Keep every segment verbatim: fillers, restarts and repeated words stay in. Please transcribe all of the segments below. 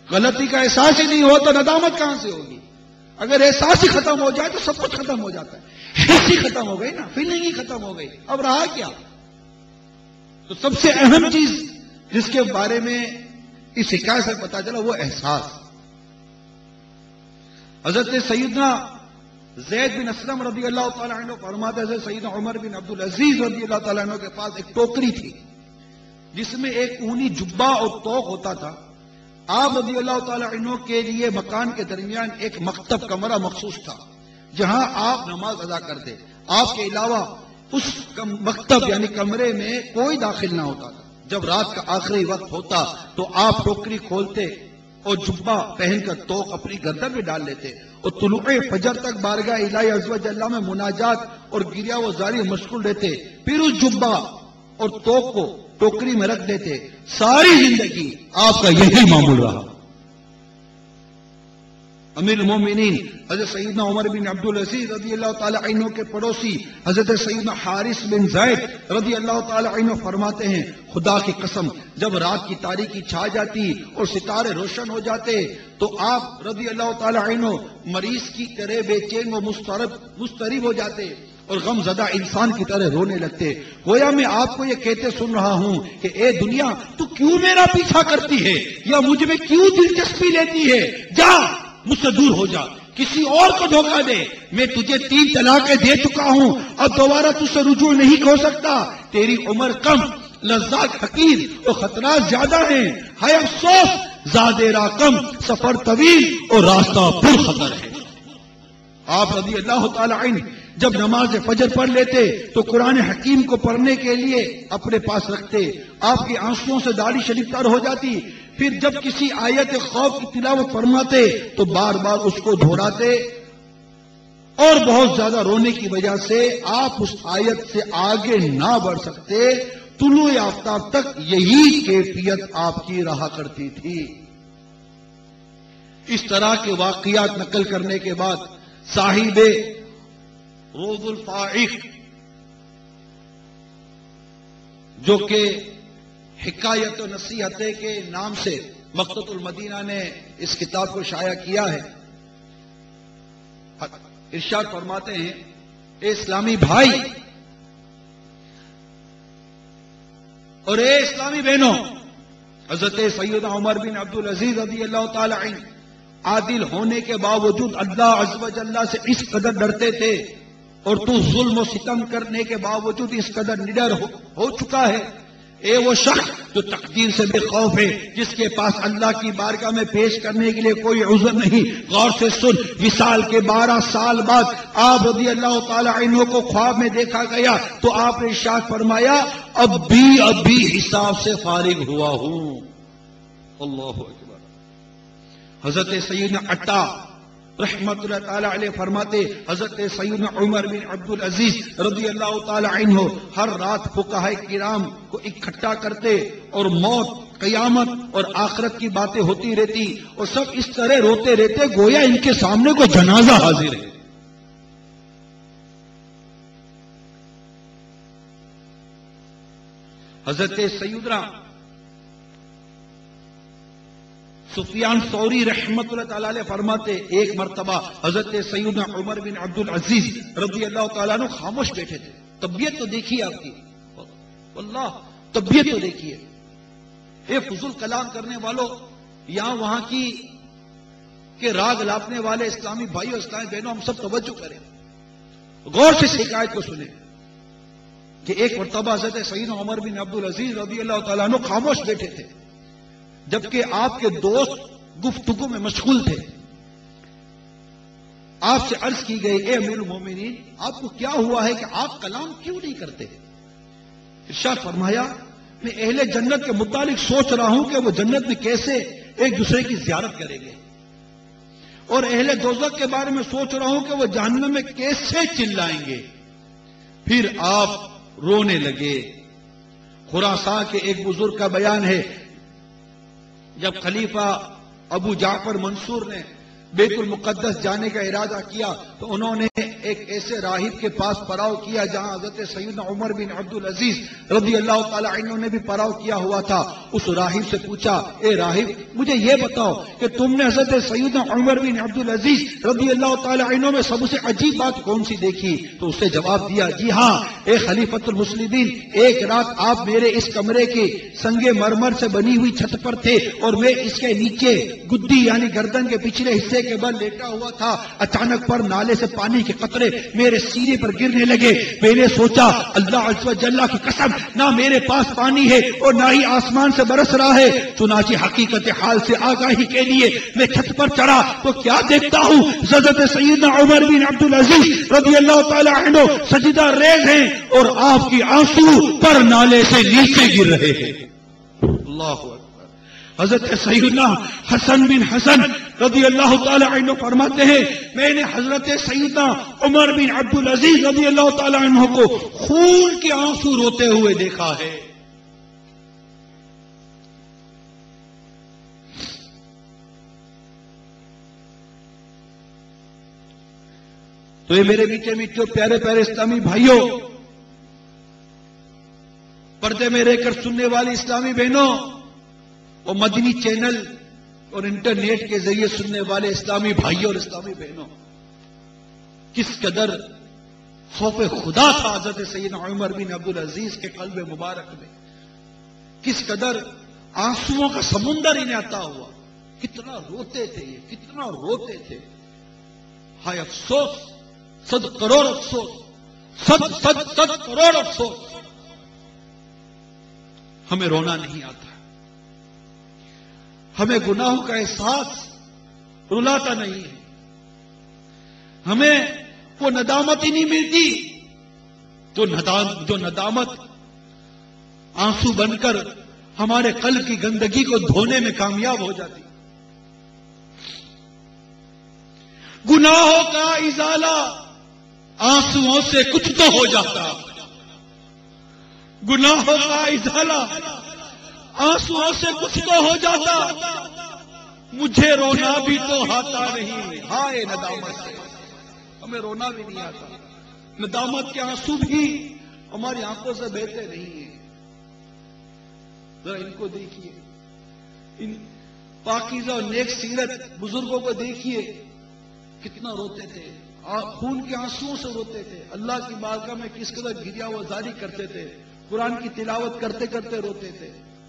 غلطی کا احساس ہی نہیں ہو تو ندامت کہاں سے ہوگی؟ اگر احساس ہی ختم ہو جائے تو سب کچھ ختم ہو جاتا ہے، حس ہی ختم ہو گئی نا، فیلنگ ہی ختم ہو گئی، اب رہا کیا؟ تو سب سے اہم چیز جس کے بارے میں اس حکایت سے پتا چلا وہ احساس۔ حضرت سیدنا زید بن اسلم رضی اللہ تعالیٰ عنہ فرماتے ہیں، حضرت سیدنا عمر بن عبدالعزیز رضی اللہ تعالیٰ عنہ کے پاس ایک ٹوکری تھی جس میں ایک اونی جبہ اور توق ہوتا تھا۔ آپ رضی اللہ تعالیٰ عنہ کے لیے مکان کے درمیان ایک مکتب کمرہ مخصوص تھا جہاں آپ نماز ادا کرتے، آپ کے علاوہ اس مکتب یعنی کمرے میں کوئی داخل نہ ہوتا تھا۔ جب رات کا آخری وقت ہوتا تو آپ ٹوکری کھولتے اور جبہ پہن کر توق اپنی گردن میں ڈال لیتے اور طلوع فجر تک بارگاہ الہی عز و جل میں مناجات اور گریہ وزاری مشغول رہتے، پھر اس جبہ اور توق کو ٹوکری میں رکھ دیتے۔ ساری زندگی آپ کا یہی معمول رہا۔ امیر المومنین حضرت سیدنا عمر بن عبدالعزیز رضی اللہ تعالی عنہ کے پڑوسی حضرت سیدنا حارث بن زید رضی اللہ تعالی عنہ فرماتے ہیں، خدا کی قسم جب رات کی تاریکی چھا جاتی اور ستارے روشن ہو جاتے تو آپ رضی اللہ تعالی عنہ مریض کی طرح بے چین و مضطرب مضطرب ہو جاتے اور غم زدہ انسان کی طرح رونے لگتے، گویا میں آپ کو یہ کہتے سن رہا ہوں کہ اے دنیا تو کیوں میرا پیچھا کرتی ہے یا مجھ میں کیوں دلچسپی لیتی ہے؟ جا مجھ سے دور ہو جا، کسی اور کو دھوکہ دے، میں تجھے تین طلاقیں دے چکا ہوں، اب دوبارہ تجھ سے رجوع نہیں ہو سکتا، تیری عمر کم، لذات حقیر اور خطرات زیادہ ہیں، ہے افسوس زادے راہ کم، سفر طویل اور راستہ پر خطر ہے۔ آپ رضی اللہ تعالی عنہ جب نماز فجر پڑھ لیتے تو قرآن حکیم کو پڑھنے کے لیے اپنے پاس رکھتے، آپ کی آنسوؤں سے داڑھی شریف تر ہو جاتی، پھر جب کسی آیت خوف کی تلاوت فرماتے تو بار بار اس کو دہراتے اور بہت زیادہ رونے کی وجہ سے آپ اس آیت سے آگے نہ بڑھ سکتے، طلوع آفتاب تک یہی کیفیت آپ کی رہا کرتی تھی۔ اس طرح کے واقعات نقل کرنے کے بعد صاحب روض الفائق جو کہ حکایت و نصیحت کے نام سے مقتۃ المدینہ نے اس کتاب کو شائع کیا ہے، ارشاد فرماتے ہیں، اے اسلامی بھائی اور اے اسلامی بہنوں، حضرت سیدنا عمر بن عبدالعزیز رضی اللہ تعالی عنہ عادل ہونے کے باوجود اللہ عز و جل سے اس قدر ڈرتے تھے اور تو ظلم و ستم کرنے کے باوجود اس قدر نڈر ہو, ہو چکا ہے۔ اے وہ شخص جو تقدیر سے بے خوف ہے، جس کے پاس اللہ کی بارگاہ میں پیش کرنے کے لیے کوئی عذر نہیں، غور سے سن، وصال کے بارہ سال بعد آپ رضی اللہ تعالی عنہ کو خواب میں دیکھا گیا تو آپ نے ارشاد فرمایا، اب بھی اب بھی حساب سے فارغ ہوا ہوں۔ اللہ اکبر۔ حضرت سیدنا عطا رحمت اللہ تعالی علیہ فرماتے، حضرت سیدنا عمر بن عبدالعزیز رضی اللہ تعالی عنہ ہر رات فقہاء کرام کو اکٹھا کرتے اور موت، قیامت اور آخرت کی باتیں ہوتی رہتی اور سب اس طرح روتے رہتے گویا ان کے سامنے کوئی جنازہ حاضر ہے۔ حضرت سیدنا سفیان ثوری رحمت اللہ تعالیٰ علیہ فرماتے، ایک مرتبہ حضرت سیدنا عمر بن عبدالعزیز رضی اللہ تعالیٰ عنہ خاموش بیٹھے تھے۔ طبیعت تو دیکھیے آپ کی، واللہ طبیعت تو دیکھیے، اے فضول کلام کرنے والوں، یہاں وہاں کی کہ راگ لاپنے والے اسلامی بھائی اور اسلامی بہنوں، ہم سب توجہ کریں، غور سے شکایت کو سنیں کہ ایک مرتبہ حضرت سیدنا عمر بن عبدالعزیز رضی اللہ تعالیٰ عنہ خاموش بیٹھے تھے جبکہ آپ کے دوست گفتگو میں مشغول تھے۔ آپ سے عرض کی گئی، اے امیر المومنین، آپ کو کیا ہوا ہے کہ آپ کلام کیوں نہیں کرتے؟ ارشاد فرمایا، میں اہل جنت کے متعلق سوچ رہا ہوں کہ وہ جنت میں کیسے ایک دوسرے کی زیارت کریں گے، اور اہل دوزخ کے بارے میں سوچ رہا ہوں کہ وہ جہنم میں کیسے چلائیں گے۔ پھر آپ رونے لگے۔ خراساں کے ایک بزرگ کا بیان ہے، جب خلیفہ ابو جعفر منصور نے بیت المقدس جانے کا ارادہ کیا تو انہوں نے ایک ایسے راہب کے پاس پڑاؤ کیا جہاں حضرت سیدنا عمر بن عبدالعزیز رضی اللہ تعالی عنہ نے بھی پڑاؤ کیا ہوا تھا. اس راہب سے پوچھا اے راہب مجھے یہ بتاؤ کہ تم نے حضرت سیدنا عمر بن عبدالعزیز رضی اللہ تعالی عنہ میں سب سے عجیب بات کون سی دیکھی؟ تو اس نے جواب دیا جی ہاں اے خلیفۃ المسلمین، ایک رات آپ میرے اس کمرے کے سنگ مرمر سے بنی ہوئی چھت پر تھے اور میں اس کے نیچے گدی یعنی گردن کے پچھلے حصے کے بل لیٹا ہوا تھا. اچانک پر نالے سے پانی کے قطرے میرے سینے پر گرنے لگے. میں نے سوچا اللہ عز و جل کی قسم نہ میرے پاس پانی ہے اور نہ ہی آسمان سے برس رہا ہے. چنانچہ حقیقت حال سے آگاہی کے لیے میں چھت پر چڑھا تو کیا دیکھتا ہوں حضرت سیدنا عمر بن عبدالعزیز رضی اللہ تعالی عنہ سجدہ ریز ہیں اور آپ کی آنسو پر نالے سے نیچے گر رہے ہیں. اللہ اکبر. حضرت سیدنا حسن بن حسن رضی اللہ تعالی عنہ فرماتے ہیں میں نے حضرت سیدنا عمر بن عبدالعزیز رضی اللہ تعالی عنہ کو خون کے آنسو روتے ہوئے دیکھا ہے. تو یہ میرے بیچے میٹھے پیارے پیارے اسلامی بھائیوں، پردے میں رہ کر سننے والی اسلامی بہنوں اور مدنی چینل اور انٹرنیٹ کے ذریعے سننے والے اسلامی بھائیوں اور اسلامی بہنوں، کس قدر خوف خدا تھا حضرت سیدنا عمر بن عبدالعزیز کے قلب مبارک میں، کس قدر آنسوؤں کا سمندر انہیں عطا ہوا. کتنا روتے تھے یہ، کتنا روتے تھے. ہائے افسوس، صد کروڑ افسوس، صد صد صد کروڑ افسوس، ہمیں رونا نہیں آتا، ہمیں گناہوں کا احساس رلاتا نہیں ہے، ہمیں وہ ندامت ہی نہیں ملتی جو ندام جو ندامت آنسو بن کر ہمارے قلب کی گندگی کو دھونے میں کامیاب ہو جاتی. گناہوں کا ازالہ آنسوؤں سے کچھ تو ہو جاتا، گناہوں کا ازالہ آنسوؤں سے کچھ تو ہو جاتا. مجھے رونا بھی تو آتا نہیں، ہائے ندامت سے ہمیں رونا بھی نہیں آتا. ندامت کے آنسو بھی ہماری آنکھوں سے بہتے نہیں ہیں. ذرا ان کو دیکھیے، ان پاکیزہ اور نیک سیرت بزرگوں کو دیکھیے، کتنا روتے تھے، خون کے آنسوؤں سے روتے تھے. اللہ کی بارگاہ میں کس قدر گریا وزاری کرتے تھے، قرآن کی تلاوت کرتے کرتے روتے تھے.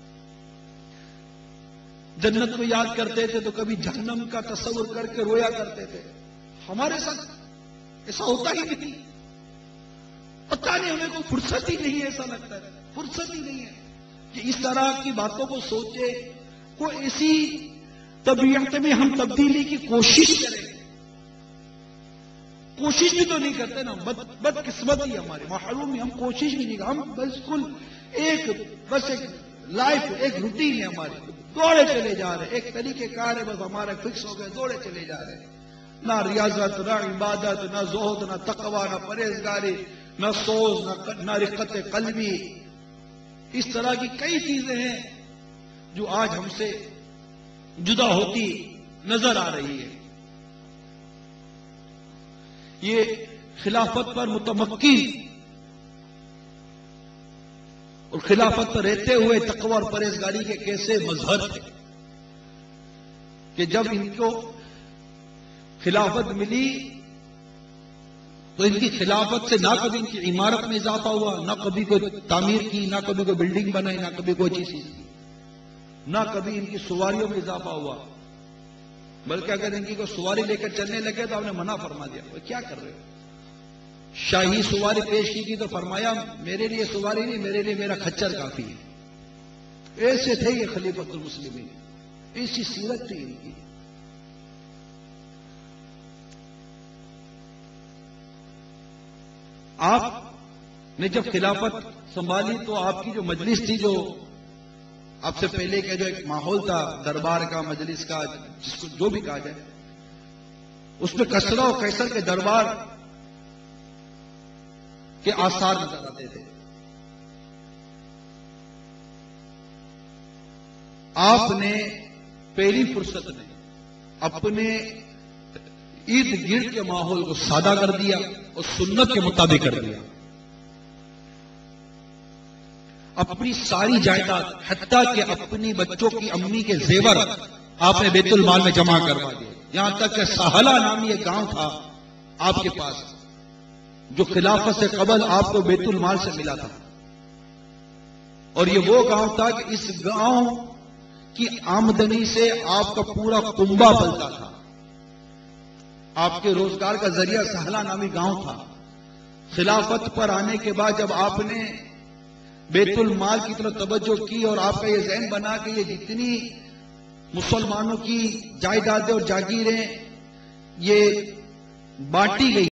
جنت کو یاد کرتے تھے تو کبھی جہنم کا تصور کر کے رویا کرتے تھے. ہمارے ساتھ ایسا ہوتا ہی نہیں، پتہ نہیں ہمیں کوئی فرصت ہی نہیں ہے. ایسا لگتا ہے فرصت ہی نہیں ہے کہ اس طرح کی باتوں کو سوچے، کوئی ایسی طبیعت میں ہم تبدیلی کی کوشش کریں. کوشش بھی تو نہیں کرتے نا، بد بد قسمتی ہماری، محرومی، ہم کوشش بھی نہیں کرتے. ہم بالکل ایک بس ایک لائف ایک روٹین ہے ہماری، دوڑے چلے جا رہے، ایک طریقے کار ہے بس ہمارے فکس ہو گئے، دوڑے چلے جا رہے. نہ ریاضت، نہ عبادت، نہ زہد، نہ تقوی، نہ پرہیزگاری، نہ سوز، نہ رقت قلبی. اس طرح کی کئی چیزیں ہیں جو آج ہم سے جدا ہوتی نظر آ رہی ہے. یہ خلافت پر متمکن اور خلافت پر رہتے ہوئے تقوی اور پرہیزگاری کے کیسے مظہر تھے کہ جب ان کو خلافت ملی تو ان کی خلافت سے نہ کبھی ان کی عمارت میں اضافہ ہوا، نہ کبھی کوئی تعمیر کی، نہ کبھی کوئی بلڈنگ بنائی، نہ کبھی کوئی چیز کی، نہ کبھی ان کی سواریوں میں اضافہ ہوا. بلکہ اگر ان کی کوئی سواری لے کر چلنے لگے تو ہم نے منع فرما دیا، وہ کیا کر رہے ہو. شاہی سواری پیش کی تھی تو فرمایا میرے لیے سواری نہیں، میرے لیے میرا کھچر کافی ہے. ایسے تھے یہ خلیفۃ المسلمین، ایسی سیرت تھی ان کی. آپ نے جب خلافت سنبھالی تو آپ کی جو مجلس تھی، جو آپ سے پہلے کا جو ایک ماحول تھا دربار کا، مجلس کا، جس کو جو بھی کہا جائے، اس میں کسرا و قیصر کے دربار کے آثار نظر آتے تھے. آپ نے پہلی فرصت میں اپنے ارد گرد کے ماحول کو سادہ کر دیا اور سنت کے مطابق کر دیا. اپنی ساری جائیداد حتیٰ کہ اپنی بچوں کی امی کے زیور آپ نے بیت المال میں جمع کروا دیے. یہاں تک کہ سہلہ نامی ایک گاؤں تھا آپ کے پاس جو خلافت سے قبل آپ کو بیت المال سے ملا تھا، اور یہ وہ گاؤں تھا کہ اس گاؤں کی آمدنی سے آپ کا پورا کنبہ پلتا تھا. آپ کے روزگار کا ذریعہ سہلہ نامی گاؤں تھا. خلافت پر آنے کے بعد جب آپ نے بیت المال کی طرف توجہ کی اور آپ کا یہ ذہن بنا کہ یہ جتنی مسلمانوں کی جائیدادیں اور جاگیریں یہ بانٹی گئی